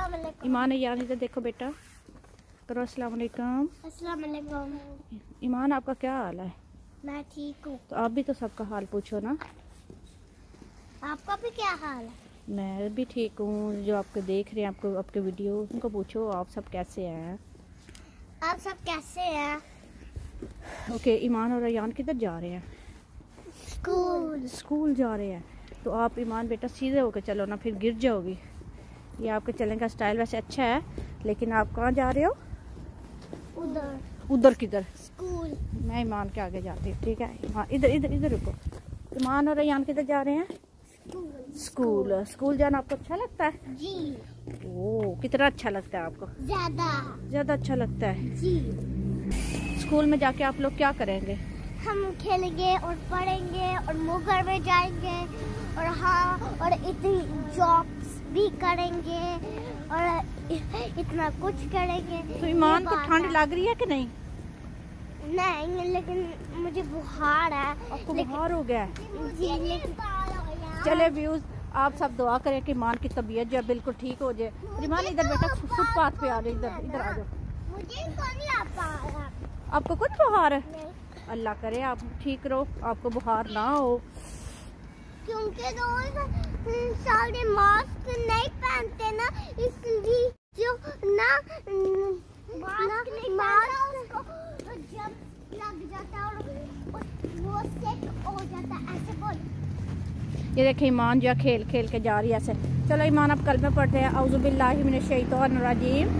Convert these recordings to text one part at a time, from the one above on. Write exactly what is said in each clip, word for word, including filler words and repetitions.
अस्सलाम वालेकुम। ईमान यार इधर देखो बेटा, करो अस्सलाम वालेकुम। अस्सलाम वालेकुम। ईमान आपका क्या हाल है? मैं ठीक हूँ। तो आप भी तो सबका हाल पूछो ना। आपका भी क्या हाल है? मैं भी ठीक हूँ। जो आपको देख रहे हैं, आपको आपके वीडियो, उनको पूछो आप सब कैसे हैं। आप सब कैसे हैं? ओके, ईमान और अयान किधर जा रहे हैं? स्कूल। स्कूल जा रहे हैं। तो आप ईमान बेटा सीधे होकर चलो ना, फिर गिर जाओगी। ये आपके चलने का स्टाइल वैसे अच्छा है, लेकिन आप कहाँ जा रहे हो? उधर। उधर किधर? स्कूल। मैं ईमान के आगे जाती हूँ, ठीक है। ईमान इधर इधर इधर रुको। ईमान और अयान किधर जा रहे हैं? स्कूल। स्कूल। स्कूल जाना आपको अच्छा लगता है? जी। ओह, कितना अच्छा लगता है आपको? ज्यादा। ज्यादा अच्छा लगता है। जी। स्कूल में जाके आप लोग क्या करेंगे? हम खेलेंगे और पढ़ेंगे और मुंह में जाएंगे और हाँ और इतनी जॉब्स भी करेंगे और इतना कुछ करेंगे। तो ईमान को ठंड लग रही है कि नहीं? नहीं, लेकिन मुझे बुखार है। आपको बुखार हो गया है? जी, लेकिन चले व्यूज, आप सब दुआ करें कि ईमान की तबीयत जो है बिल्कुल ठीक हो जाए। ईमान इधर बेटा, फुटपाथ पे आ जाओ, इधर इधर आ जाओ। मुझे नहीं आ पा रहा। आपको कुछ बुखार है? नहीं। अल्लाह करे आप ठीक रहो, आपको बुखार ना हो। क्योंकि रोज सारे मास्क नहीं पहनते ना, इसलिए जो ना मास्क नहीं मास्क जब लग जाता है और वो सेट हो जाता है। ऐसे बोल। ये देखिए ईमान जो है खेल खेल के जा रही है ऐसे। चलो ईमान आप कल में पढ़ते हैं, औज़ु बिल्लाहि मिनश शैतानिर रजीम।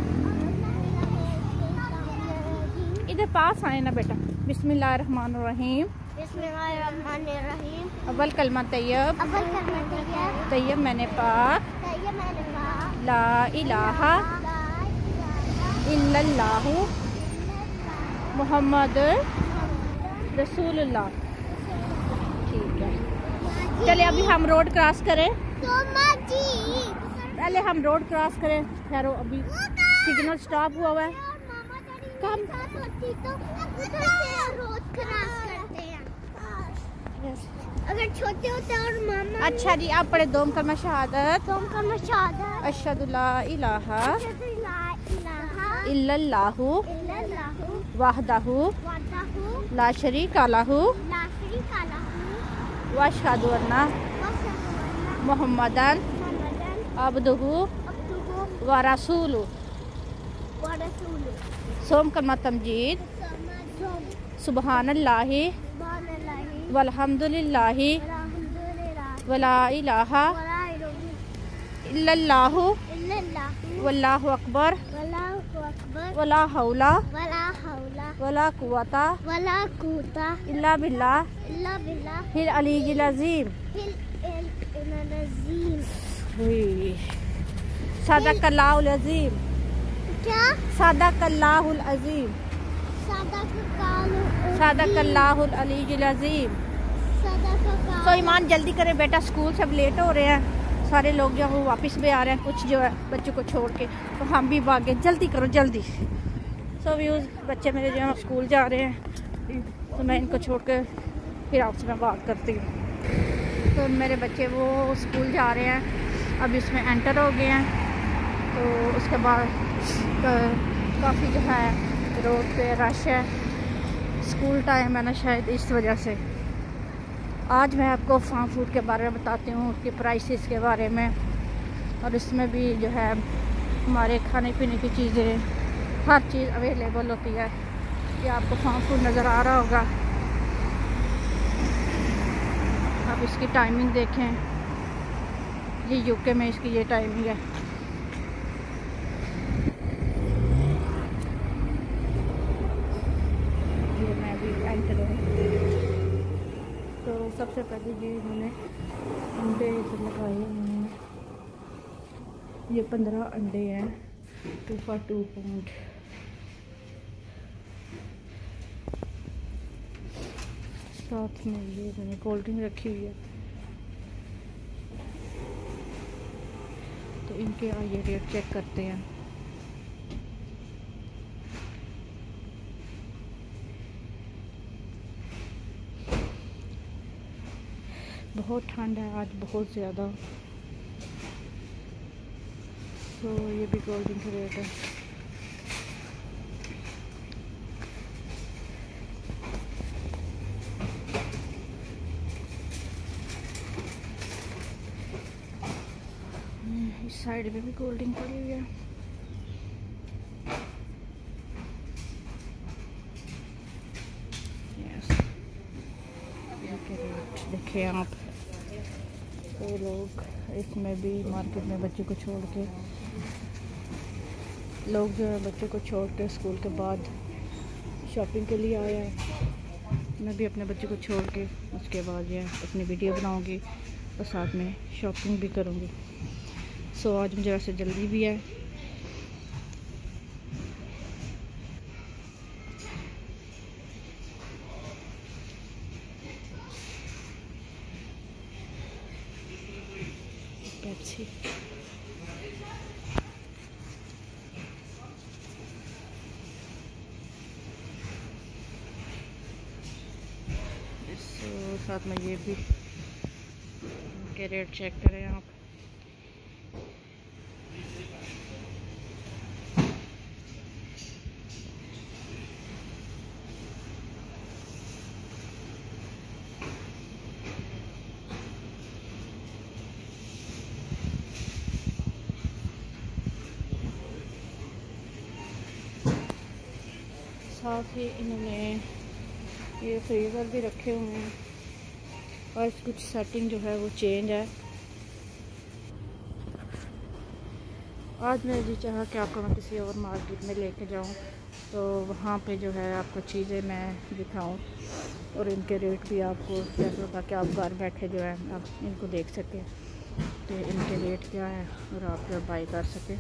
इधर पास आए ना बेटा। बिस्मिल्लाहिर रहमानिर रहीम। बिस्मिल्लाहिर रहमानिर रहीम। अव्वल कलमा तैयब। अव्वल कलमा तैयब। तैयब मैंने पाक। तैयब मैंने पाक। ला इलाहा इल्लल्लाहु मुहम्मद रसूलुल्लाह। ठीक है, चले अभी हम रोड क्रॉस करें। पहले हम रोड क्रॉस करें। ठहरो, अभी सिग्नल स्टॉप हुआ हुआ है। कम तो रोड क्रॉस करते हैं। अगर छोटे होते और मामा। अच्छा जी, आप पढ़े दोम कलमा शहादत। दोम कलमा शहादत। अशहदु ला इलाहा अशहदु ला इलाहा इल्लल्लाहु इल्लल्लाहु वहदहु वहदहु ला शरीका लहु ला शरीका लहु व अशहदु अन्ना वअशहदु अन्ना मुहम्मदन मुहम्मदन अब्दुहु अब्दुहु व रसूलु। व रसूलु। सोम कलमा तमजीद। सुबहानल्लाहि सुबहानल्लाहि वल्हम्दुलिल्लाहि वल्हम्दुलिल्लाहि वला इलाहा वला इलाहा इल्लल्लाहु इल्लल्लाहु वल्लाहु अकबर वल्लाहु अकबर वला हौला वला हौला वला कुव्वता वला कुव्वता इल्ला बिल्लाह इल्ला बिल्लाह हिल अलील अज़ीम। हिल अज़ीम। सदक़ल्लाहुल अज़ीम। क्या? सदक़ल्लाहुल अज़ीम। सदक़ल्लाहुल अलील अज़ीम। तो ईमान जल्दी करें बेटा, स्कूल सब लेट हो रहे हैं। सारे लोग जो है वापस भी आ रहे हैं, कुछ जो है बच्चों को छोड़ के, तो हम भी भागे। जल्दी करो जल्दी। सो व्यूज़, बच्चे मेरे जो है स्कूल जा रहे हैं, तो मैं इनको छोड़ के फिर आपसे मैं बात करती हूँ। तो मेरे बच्चे वो स्कूल जा रहे हैं, अभी उसमें एंटर हो गए हैं। तो उसके बाद काफ़ी जो है रोड पे रश है। स्कूल टाइम है ना, शायद इस वजह से। आज मैं आपको फार्म फूड के बारे में बताती हूँ, उसके प्राइसेस के बारे में, और इसमें भी जो है हमारे खाने पीने की चीज़ें, हर चीज़ अवेलेबल होती है। ये आपको फार्म फूड नज़र आ रहा होगा। आप इसकी टाइमिंग देखें, ये यूके में इसकी ये टाइमिंग है। ये मैं अभी एंटर हूँ। तो सबसे पहले जी इन्होंने अंडे लगाए हुए हैं। ये पंद्रह अंडे हैं, टू फॉर टू पाउंड। साथ में ये मैंने कोल्ड ड्रिंक रखी हुई है। तो इनके आइए रेट चेक करते हैं। बहुत ठंड है आज, बहुत ज़्यादा। तो ये भी कोल्ड ड्रिंक रेट है। इस साइड में भी कोल्ड ड्रिंक पड़ी हुई है। यस, देखिए आप, तो लोग इसमें भी मार्केट में बच्चे को छोड़ के, लोग जो है बच्चे को छोड़ के स्कूल के बाद शॉपिंग के लिए आए हैं। मैं भी अपने बच्चे को छोड़ के उसके बाद जो है अपनी वीडियो बनाऊंगी और साथ में शॉपिंग भी करूंगी। सो आज मुझे वैसे जल्दी भी है। पेप्सी, तो साथ में ये भी के रेट चेक करें आप। साथ ही इन्होंने ये फ्रीज़र भी रखे हुए हैं और कुछ सेटिंग जो है वो चेंज है। आज मैं जी चाहा कि आपको मैं किसी और मार्केट में लेके जाऊं, तो वहाँ पे जो है आपको चीज़ें मैं दिखाऊं और इनके रेट भी आपको जैसे, ताकि आप घर बैठे जो है आप इनको देख सकें कि इनके रेट क्या है और आप जो बाई कर सकें।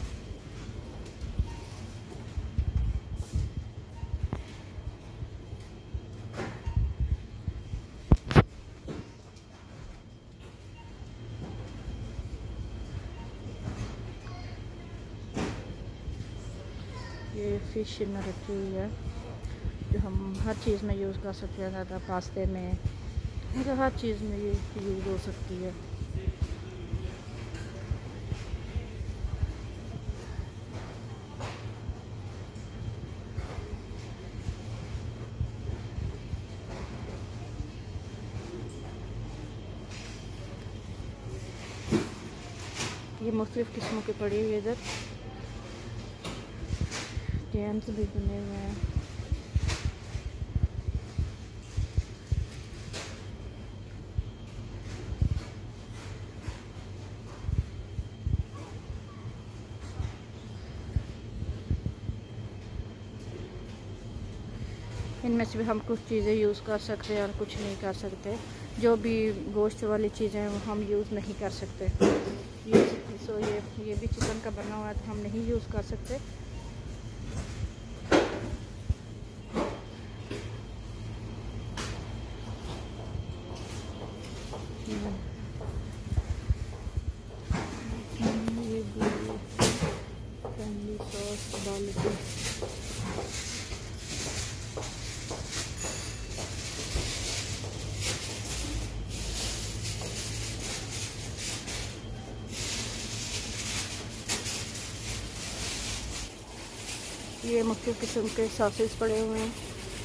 ये फ़िश में रखी हुई है जो हम हर चीज़ में यूज़ कर सकते हैं, ज़्यादा पास्ते में, मतलब हर चीज़ में ये यूज़ हो सकती है। ये मुख्तलिफ़ किस्मों के पड़ी हुई इधर कैंस भी बने हुए हैं। इनमें से भी हम कुछ चीज़ें यूज़ कर सकते हैं और कुछ नहीं कर सकते। जो भी गोश्त वाली चीज़ें हैं वो हम यूज़ नहीं कर सकते। ये सो ये ये भी चिकन का बना हुआ है तो हम नहीं यूज़ कर सकते। ये भी फैमिली सॉस डाल के ये मुख्तलिफ़ किस्म के सॉसेस पड़े हुए हैं।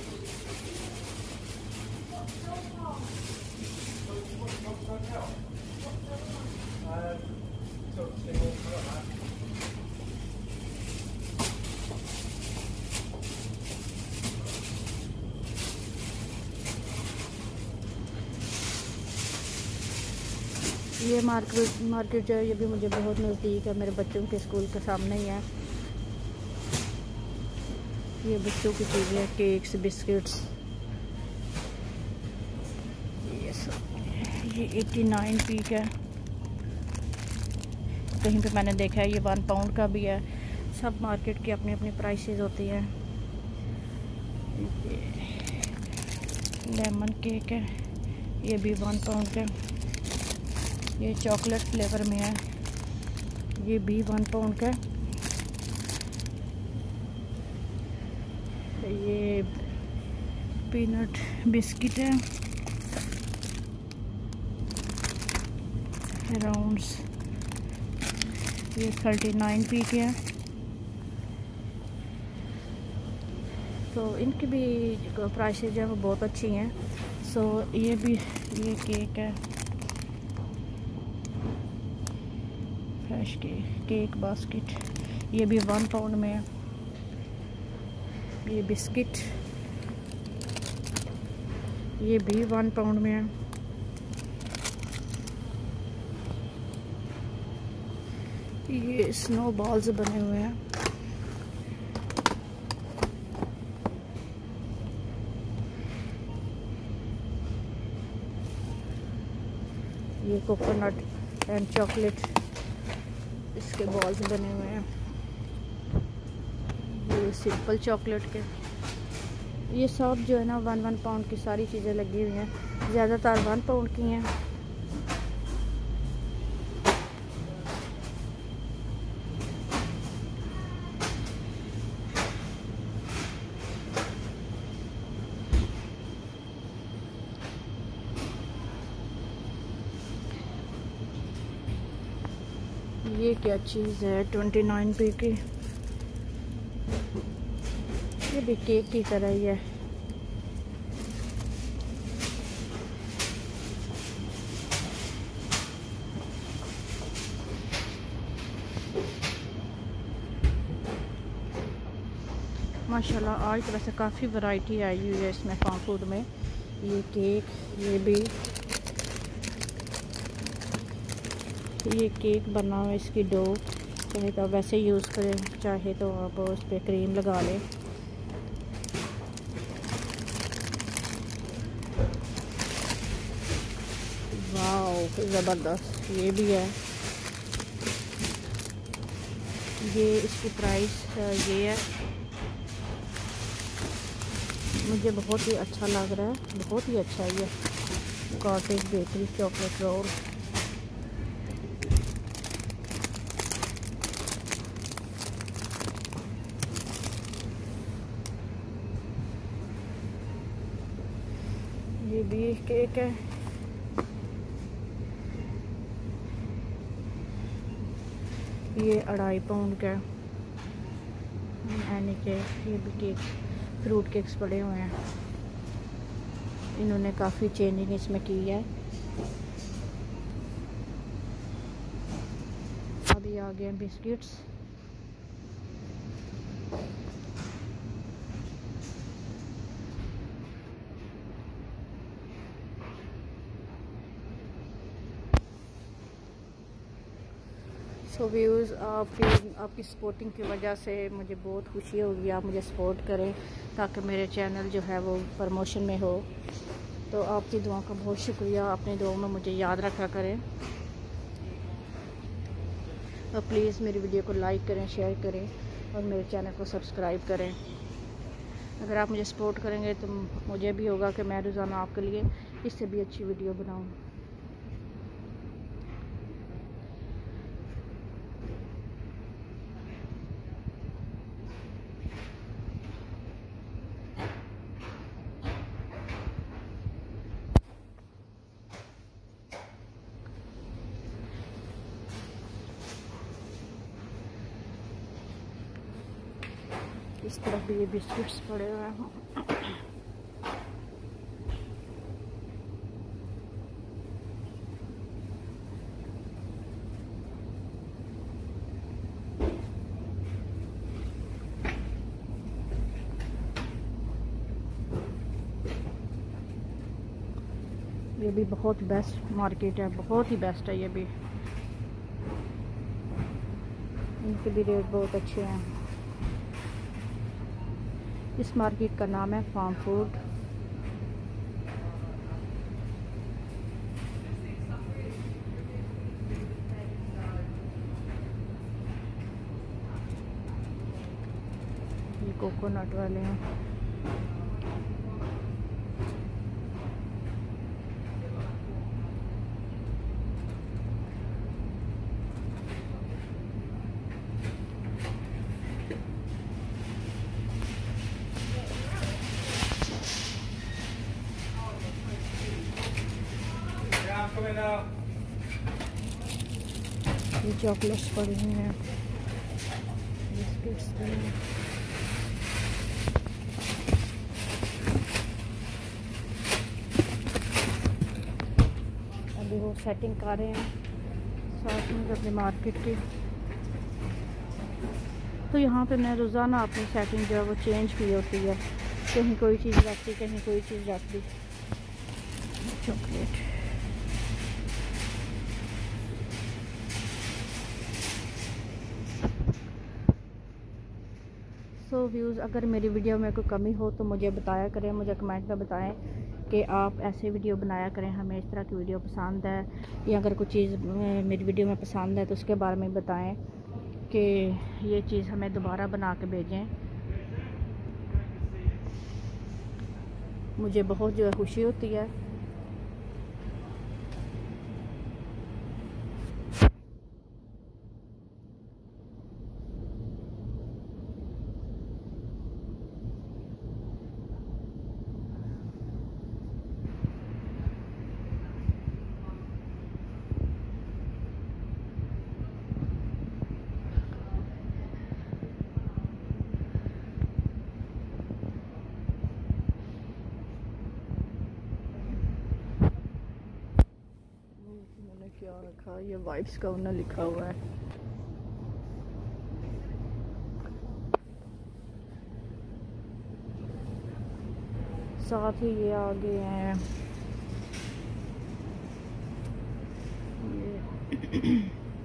ये मार्केट मार्केट जो है ये भी मुझे बहुत नज़दीक है, मेरे बच्चों के स्कूल के सामने ही है। ये बच्चों की चीज़ें, केक्स, बिस्किट्स, ये सब। ये एटी नाइन पी का, कहीं पे मैंने देखा है ये वन पाउंड का भी है। सब मार्केट की अपनी अपनी प्राइसेस होती हैं। ये लेमन केक है, ये भी वन पाउंड का। ये चॉकलेट फ्लेवर में है, ये भी वन पाउंड का। ये पीनट बिस्किट है, राउंड्स, ये थर्टी नाइन पी के हैं। तो इनकी भी प्राइसेज जो है वो बहुत अच्छी हैं। सो ये भी ये केक है, फ्रेश केक केक बास्केट, ये भी वन पाउंड में है। ये बिस्किट, ये भी वन पाउंड में है। ये स्नो बॉल्स बने हुए हैं। ये कोकोनट एंड चॉकलेट इसके बॉल्स बने हुए हैं। ये सिंपल चॉकलेट के, ये सब जो है ना वन वन पाउंड की सारी चीज़ें लगी हुई हैं, ज़्यादातर वन पाउंड की हैं। ये क्या चीज़ है, ट्वेंटी नाइन पी की। ये भी केक की तरह ही है। माशाल्लाह आज तो वैसे काफ़ी वैरायटी आई हुई है इसमें फार्म फूड में। ये केक, ये भी ये केक बना हुआ है, इसकी डो चाहे तो आप वैसे यूज़ करें, चाहे तो आप उस पर क्रीम लगा लें। वाओ ज़बरदस्त, ये भी है। ये इसकी प्राइस ये है, मुझे बहुत ही अच्छा लग रहा है, बहुत ही अच्छा है। ये कॉटेज बेकरी चॉकलेट रोल, ये भी केक है। ये अढ़ाई पाउंड का एनी केक। ये भी केक, फ्रूट केक्स पड़े हुए हैं। इन्होंने काफ़ी चेंजिंग इसमें की है। अभी आ गए बिस्किट्स। सो व्यूज़, आपकी आपकी सपोर्टिंग की वजह से मुझे बहुत खुशी होगी। आप मुझे सपोर्ट करें ताकि मेरे चैनल जो है वो प्रमोशन में हो। तो आपकी दुआ का बहुत शुक्रिया। अपनी दुआ में मुझे याद रखा करें और प्लीज़ मेरी वीडियो को लाइक करें, शेयर करें और मेरे चैनल को सब्सक्राइब करें। अगर आप मुझे सपोर्ट करेंगे तो मुझे भी होगा कि मैं रोज़ाना आपके लिए इससे भी अच्छी वीडियो बनाऊँ। इस तरफ भी ये बिस्किट्स पड़े हुए हैं। ये भी बहुत बेस्ट मार्केट है, बहुत ही बेस्ट है। ये भी इनके भी रेट बहुत अच्छे हैं। इस मार्केट का नाम है फार्म फूड। ये कोकोनट वाले हैं। ये चॉकलेट्स पड़ी हुई हैं, बिस्किट्स भी हैं। अभी वो सेटिंग कर रहे हैं साथ में अपने मार्केट की। तो यहाँ पे मैं रोज़ाना अपनी सेटिंग जो है वो चेंज की होती है, कहीं कोई चीज़ रख दी, कहीं कोई चीज़ रख दी। चॉकलेट सो व्यूज़, अगर मेरी वीडियो में कोई कमी हो तो मुझे बताया करें, मुझे कमेंट में बताएं कि आप ऐसे वीडियो बनाया करें, हमें इस तरह की वीडियो पसंद है, या अगर कोई चीज़ मेरी वीडियो में पसंद है तो उसके बारे में बताएं कि ये चीज़ हमें दोबारा बना के भेजें। मुझे बहुत जो है खुशी होती है। क्या रखा, ये वाइब्स का उन्हें लिखा हुआ है। साथ ही ये आगे हैं ये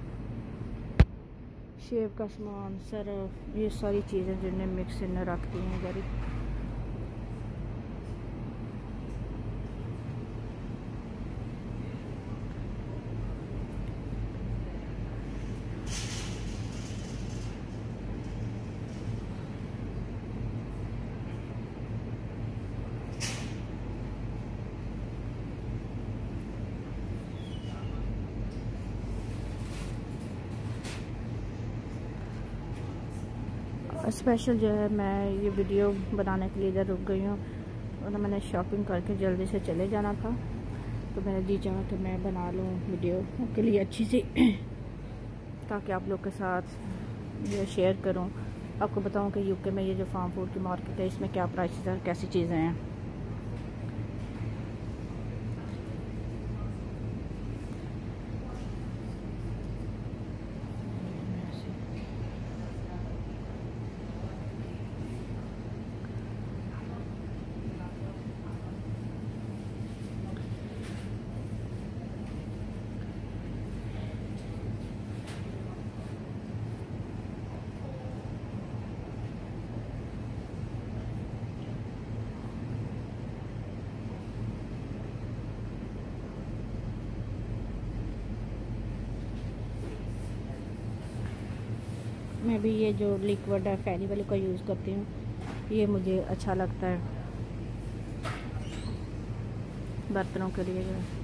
शेव का सामान, सरफ, ये सारी चीज़ें जिन्हें मिक्स इन्हें रखती हैं इधर। स्पेशल जो है मैं ये वीडियो बनाने के लिए इधर रुक गई हूँ, और मैंने शॉपिंग करके जल्दी से चले जाना था, तो मैंने जी चाहा कि मैं बना लूँ वीडियो आपके लिए अच्छी सी, ताकि आप लोग के साथ ये शेयर करूँ, आपको बताऊँ कि यूके में ये जो फार्म फूड की मार्केट है इसमें क्या प्राइसेस हैं, कैसी चीज़ें हैं। मैं भी ये जो लिक्विड है फैनी वाले का यूज़ करती हूँ, ये मुझे अच्छा लगता है बर्तनों के लिए जो है।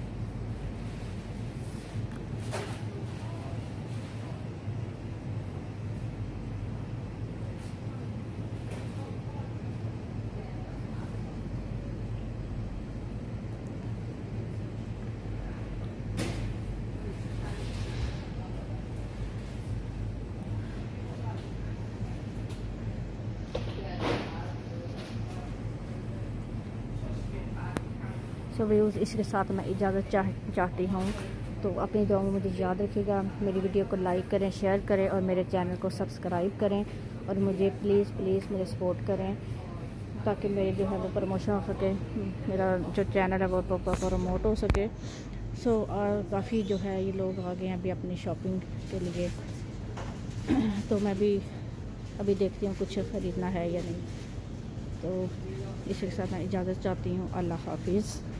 सो व्यूज़, इसके साथ मैं इजाज़त चाह चाहती हूँ। तो अपनी दुआ में मुझे याद रखिएगा, मेरी वीडियो को लाइक करें, शेयर करें और मेरे चैनल को सब्सक्राइब करें, और मुझे प्लीज़ प्लीज़ मेरे सपोर्ट करें, ताकि मेरी जो है वो प्रमोशन हो सके, मेरा जो चैनल है वो प्रमोट हो सके। सो so, काफ़ी जो है ये लोग आ गए हैं अभी अपनी शॉपिंग के लिए, तो मैं भी अभी देखती हूँ कुछ ख़रीदना है या नहीं। तो इसके साथ मैं इजाज़त चाहती हूँ। अल्लाह हाफिज़।